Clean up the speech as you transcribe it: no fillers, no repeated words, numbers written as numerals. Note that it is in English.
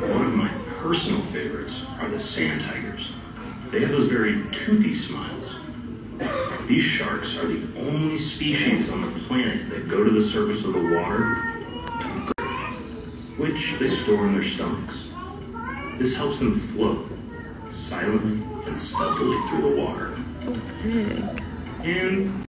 One of my personal favorites are the sand tigers. They have those very toothy smiles. These sharks are the only species on the planet that go to the surface of the water, which they store in their stomachs. This helps them float silently and stealthily through the water. So big. And